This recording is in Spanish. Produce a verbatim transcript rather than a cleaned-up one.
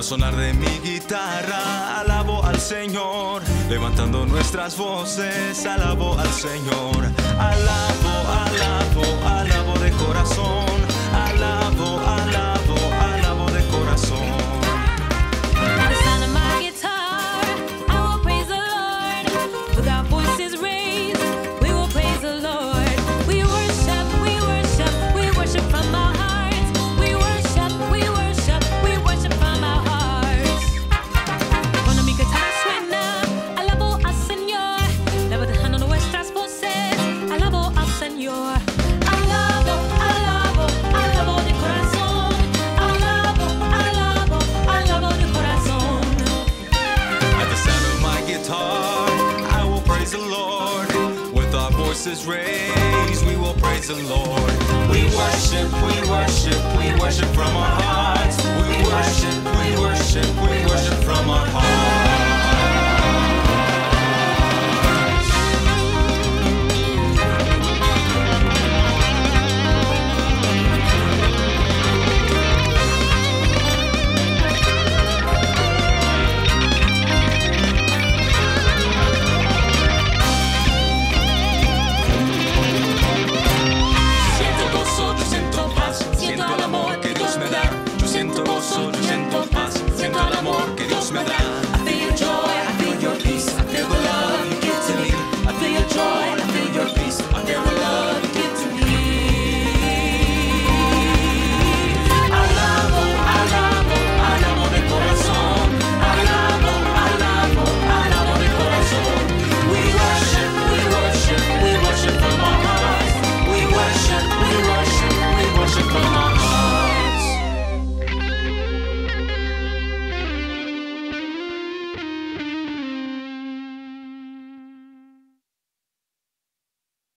Al sonar de mi guitarra, alabo al Señor. Levantando nuestras voces, alabo al Señor. Alabo, alabo, alabo de corazón. Alabo, alabo, alabo de corazón. At the sound of my guitar, I will praise the Lord. With our voices raised, we will praise the Lord. We worship, we worship, we worship from our hearts. We worship, we worship, we worship from our hearts. Cuando mi guitarra suena, alabo al Señor. Levantando nuestras voces, alabo al Señor. Alabo, alabo, alabo de corazón. Alabo, alabo, alabo de corazón. At the sound of my guitar, I will praise the Lord. With our voices raised, we will praise the Lord. We worship, we worship, we worship from our hearts. We worship, we worship, we worship from our hearts.